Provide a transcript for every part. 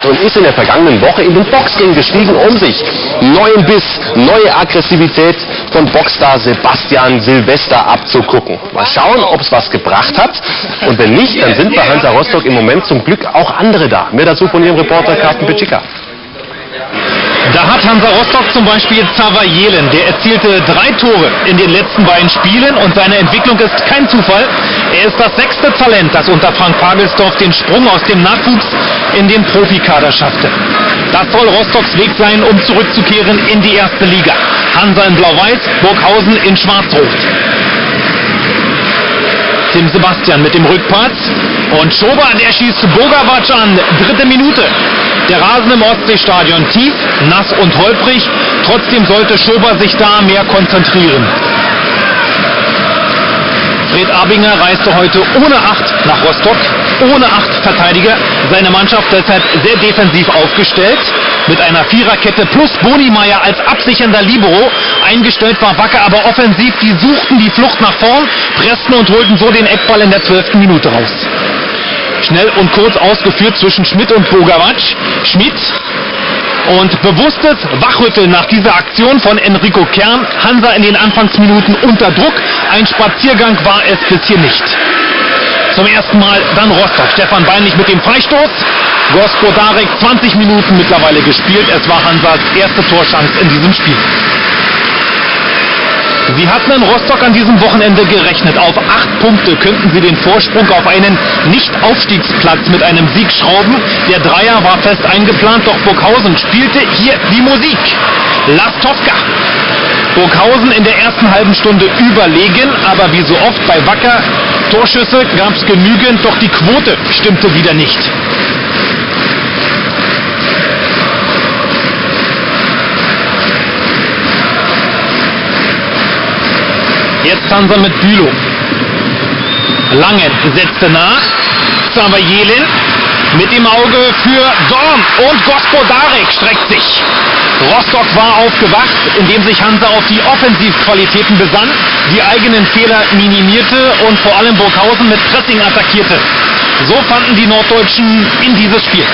Und ist in der vergangenen Woche in den Boxring gestiegen, um sich neuen Biss, neue Aggressivität von Boxstar Sebastian Silvester abzugucken. Mal schauen, ob es was gebracht hat. Und wenn nicht, dann sind bei Hansa Rostock im Moment zum Glück auch andere da. Mehr dazu von ihrem Reporter Carsten Pitschika. Da hat Hansa Rostock zum Beispiel Xaver Jelen, der erzielte 3 Tore in den letzten beiden Spielen und seine Entwicklung ist kein Zufall. Er ist das 6. Talent, das unter Frank Pagelsdorf den Sprung aus dem Nachwuchs in den Profikader schaffte. Das soll Rostocks Weg sein, um zurückzukehren in die erste Liga. Hansa in Blau-Weiß, Burghausen in Schwarz-Rot. Tim Sebastian mit dem Rückpass und Schober, der schießt Bogawac an, 3. Minute. Der Rasen im Ostseestadion tief, nass und holprig, trotzdem sollte Schober sich da mehr konzentrieren. Fred Abinger reiste heute ohne 8 nach Rostock, ohne 8 Verteidiger, seine Mannschaft deshalb sehr defensiv aufgestellt, mit einer Viererkette plus Bonimeier als absichernder Libero. Eingestellt war Wacker aber offensiv, die suchten die Flucht nach vorn, pressten und holten so den Eckball in der 12. Minute raus. Schnell und kurz ausgeführt zwischen Schmidt und Bogawac. Schmidt und bewusstes Wachrütteln nach dieser Aktion von Enrico Kern. Hansa in den Anfangsminuten unter Druck. Ein Spaziergang war es bis hier nicht. Zum ersten Mal dann Rostock. Stefan Beinlich mit dem Freistoß. Gospodarek 20 Minuten mittlerweile gespielt. Es war Hansas erste Torchance in diesem Spiel. Sie hatten in Rostock an diesem Wochenende gerechnet. Auf 8 Punkte könnten sie den Vorsprung auf einen Nicht-Aufstiegsplatz mit einem Sieg schrauben. Der Dreier war fest eingeplant, doch Burghausen spielte hier die Musik. Lastovka. Burghausen in der ersten halben Stunde überlegen, aber wie so oft bei Wacker, Torschüsse gab es genügend, doch die Quote stimmte wieder nicht. Jetzt Hansa mit Bülow. Langen setzte nach. Xaver Jelen mit dem Auge für Dorn und Gospodarek streckt sich. Rostock war aufgewacht, indem sich Hansa auf die Offensivqualitäten besann, die eigenen Fehler minimierte und vor allem Burghausen mit Pressing attackierte. So fanden die Norddeutschen in dieses Spiel.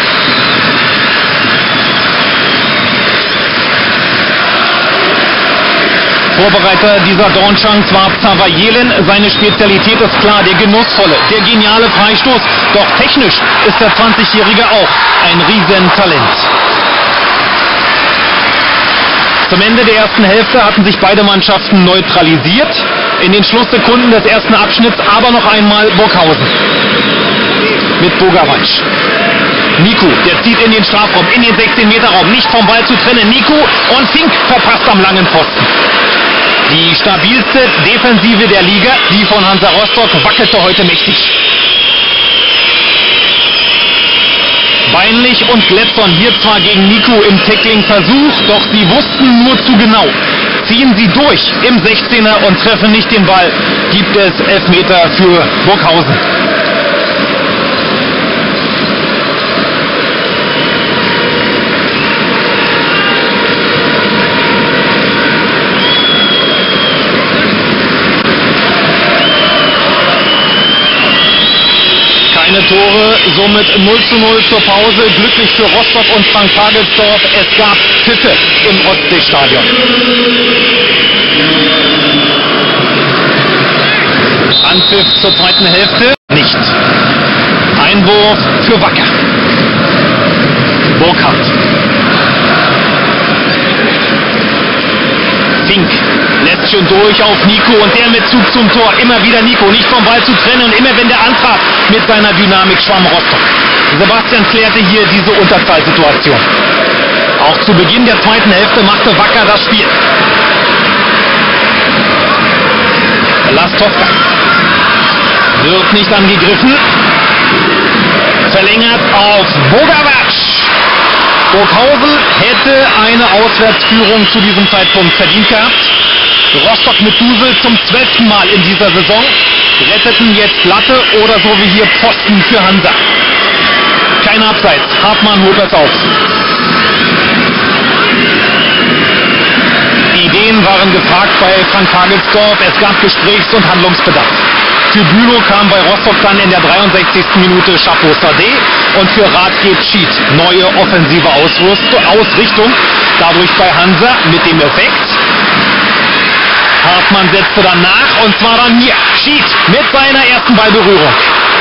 Vorbereiter dieser Dornchance war Xaver Jelen. Seine Spezialität ist klar, der genussvolle, der geniale Freistoß. Doch technisch ist der 20-Jährige auch ein Riesentalent. Zum Ende der ersten Hälfte hatten sich beide Mannschaften neutralisiert. In den Schlusssekunden des ersten Abschnitts aber noch einmal Burghausen. Mit Bogawac. Niku, der zieht in den Strafraum, in den 16-Meter-Raum, nicht vom Ball zu trennen. Niku und Fink verpasst am langen Pfosten. Die stabilste Defensive der Liga, die von Hansa Rostock, wackelte heute mächtig. Beinlich und Glätson hier zwar gegen Niku im Tackling-Versuch, doch sie wussten nur zu genau. Ziehen sie durch im 16er und treffen nicht den Ball, gibt es Elfmeter für Burghausen. Tore, somit 0:0 zur Pause. Glücklich für Rostock und Frank Pagelsdorf. Es gab Pfiffe im Ostseestadion. Anpfiff zur zweiten Hälfte. Nicht. Einwurf für Wacker. Burkhardt. Fink lässt schon durch auf Nico und der mit Zug zum Tor. Immer wieder Nico, nicht vom Ball zu trennen und immer wenn der antraf mit seiner Dynamik schwamm Rostock. Sebastian klärte hier diese Unterzahlsituation. Auch zu Beginn der zweiten Hälfte machte Wacker das Spiel. Lastovka wird nicht angegriffen. Verlängert auf Bogawac. Burghausen hätte eine Auswärtsführung zu diesem Zeitpunkt verdient gehabt. Rostock mit Dusel zum 12. Mal in dieser Saison. Retteten jetzt Latte oder so wie hier Pfosten für Hansa. Kein Abseits. Hartmann holt das auf. Ideen waren gefragt bei Frank Pagelsdorf. Es gab Gesprächs- und Handlungsbedarf. Für Bülow kam bei Rostock dann in der 63. Minute Chapeau Sade und für Radgeb Schied neue offensive Ausrichtung. Dadurch bei Hansa mit dem Effekt. Hartmann setzte dann nach und zwar dann hier Schied mit seiner ersten Ballberührung.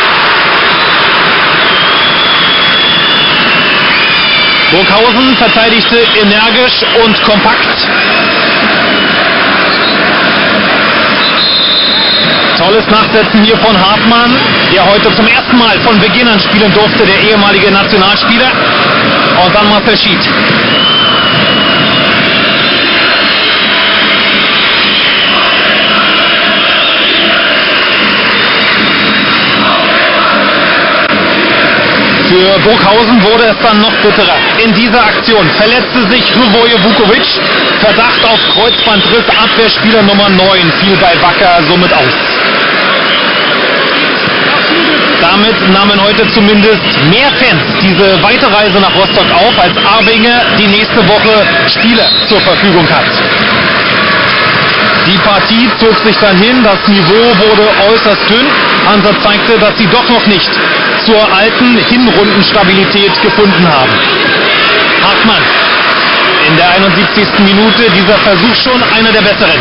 Burghausen verteidigte energisch und kompakt. Tolles Nachsetzen hier von Hartmann, der heute zum ersten Mal von Beginn an spielen durfte, der ehemalige Nationalspieler. Und dann Marcel Schied. Für Burghausen wurde es dann noch bitterer. In dieser Aktion verletzte sich Hrvoje Vukovic. Verdacht auf Kreuzbandriss, Abwehrspieler Nummer 9 fiel bei Wacker somit aus. Damit nahmen heute zumindest mehr Fans diese weite Reise nach Rostock auf, als Arbinger die nächste Woche Spieler zur Verfügung hat. Die Partie zog sich dann hin, das Niveau wurde äußerst dünn. Hansa zeigte, dass sie doch noch nicht zur alten Hinrundenstabilität gefunden haben. Hartmann in der 71. Minute, dieser Versuch schon einer der besseren.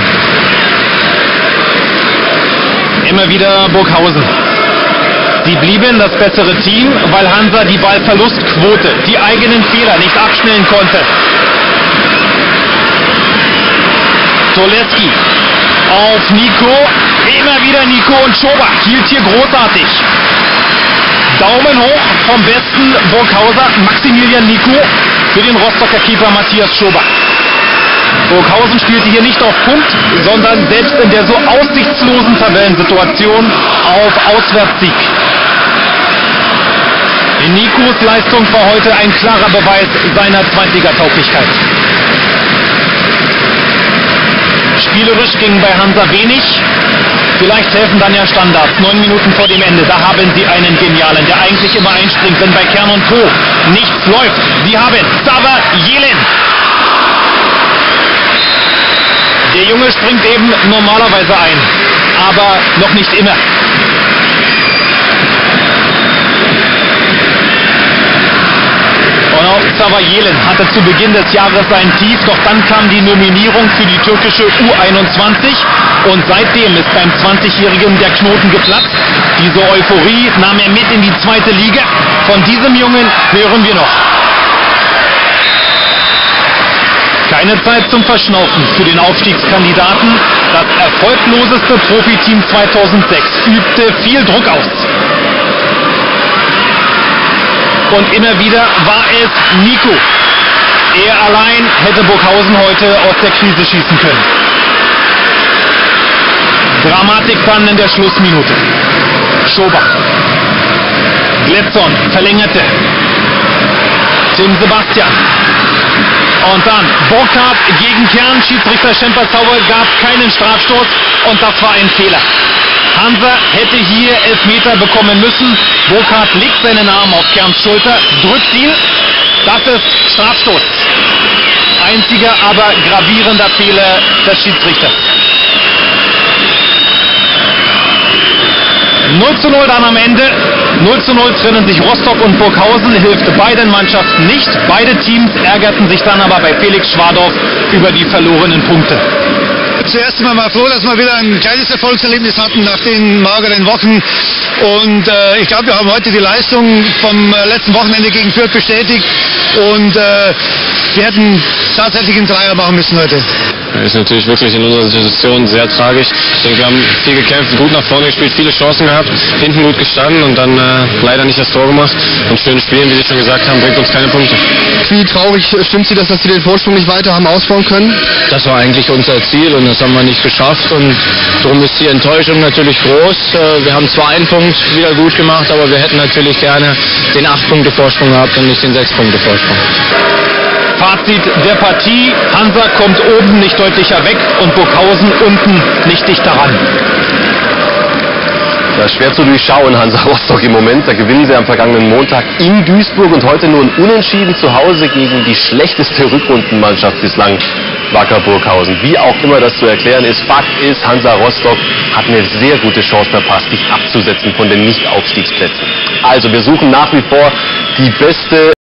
Immer wieder Burghausen. Sie blieben das bessere Team, weil Hansa die Ballverlustquote, die eigenen Fehler nicht abschnellen konnte. Toleski auf Nico, immer wieder Nico und Schober, hielt hier großartig. Daumen hoch vom besten Burghauser Maximilian Nico für den Rostocker Keeper Matthias Schober. Burghausen spielte hier nicht auf Punkt, sondern selbst in der so aussichtslosen Tabellensituation auf Auswärtssieg. Nikos Leistung war heute ein klarer Beweis seiner Zweitligatauglichkeit. Spielerisch ging bei Hansa wenig. Vielleicht helfen dann ja Standards. 9 Minuten vor dem Ende. Da haben sie einen Genialen, der eigentlich immer einspringt, wenn bei Kern und Co. nichts läuft. Sie haben Sava Jelin. Der Junge springt eben normalerweise ein, aber noch nicht immer. Und auch Sava Jelin hatte zu Beginn des Jahres sein Tief, doch dann kam die Nominierung für die türkische U21 und seitdem ist beim 20-Jährigen der Knoten geplatzt. Diese Euphorie nahm er mit in die zweite Liga. Von diesem Jungen hören wir noch. Keine Zeit zum Verschnaufen für den Aufstiegskandidaten. Das erfolgloseste Profiteam 2006 übte viel Druck aus. Und immer wieder war es Nico. Er allein hätte Burghausen heute aus der Krise schießen können. Dramatik dann in der Schlussminute. Schober. Gletzon verlängerte. Tim Sebastian. Und dann Burkhardt gegen Kern. Schiedsrichter Schempersauer gab keinen Strafstoß und das war ein Fehler. Hansa hätte hier Elfmeter bekommen müssen. Burkhardt legt seinen Arm auf Kerns Schulter, drückt ihn. Das ist Strafstoß. Einziger, aber gravierender Fehler des Schiedsrichters. 0:0 dann am Ende. 0:0 trennen sich Rostock und Burghausen, hilft beiden Mannschaften nicht. Beide Teams ärgerten sich dann aber bei Felix Schwadorf über die verlorenen Punkte. Zuerst einmal mal froh, dass wir wieder ein kleines Erfolgserlebnis hatten nach den mageren Wochen. Und ich glaube, wir haben heute die Leistung vom letzten Wochenende gegen Fürth bestätigt. Und wir hätten tatsächlich einen Dreier machen müssen heute. Das ist natürlich wirklich in unserer Situation sehr tragisch. Ich denke, wir haben viel gekämpft, gut nach vorne gespielt, viele Chancen gehabt, hinten gut gestanden und dann leider nicht das Tor gemacht. Und schön spielen, wie Sie schon gesagt haben, bringt uns keine Punkte. Wie traurig stimmt Sie das, dass Sie den Vorsprung nicht weiter haben ausbauen können? Das war eigentlich unser Ziel und das haben wir nicht geschafft und darum ist die Enttäuschung natürlich groß. Wir haben zwar einen Punkt wieder gut gemacht, aber wir hätten natürlich gerne den 8-Punkte-Vorsprung gehabt und nicht den 6-Punkte-Vorsprung. Fazit der Partie: Hansa kommt oben nicht deutlicher weg und Burghausen unten nicht dichter ran. Ja, schwer zu durchschauen, Hansa Rostock im Moment. Da gewinnen sie am vergangenen Montag in Duisburg und heute nur ein Unentschieden zu Hause gegen die schlechteste Rückrundenmannschaft bislang Wacker Burghausen. Wie auch immer das zu erklären ist, Fakt ist, Hansa Rostock hat eine sehr gute Chance verpasst, sich abzusetzen von den Nicht-Aufstiegsplätzen. Also wir suchen nach wie vor die beste